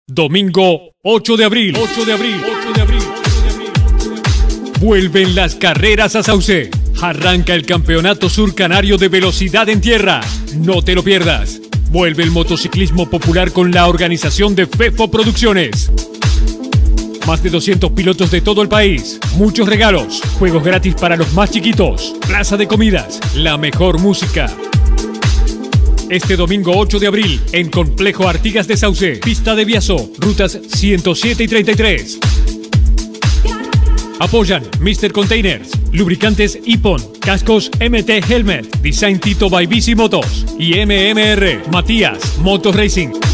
Domingo 8 de abril. Vuelven las carreras a Sauce. Arranca el Campeonato Surcanario de Velocidad en Tierra. No te lo pierdas. Vuelve el motociclismo popular con la organización de Fefo Producciones. Más de 200 pilotos de todo el país, muchos regalos, juegos gratis para los más chiquitos, plaza de comidas, la mejor música. Este domingo 8 de abril, en Complejo Artigas de Sauce, pista de Biaso, rutas 107 y 33. Apoyan Mr. Containers, lubricantes Ippon, cascos MT Helmet, Design Tito by Bici Motos y MMR, Matías Motos Racing.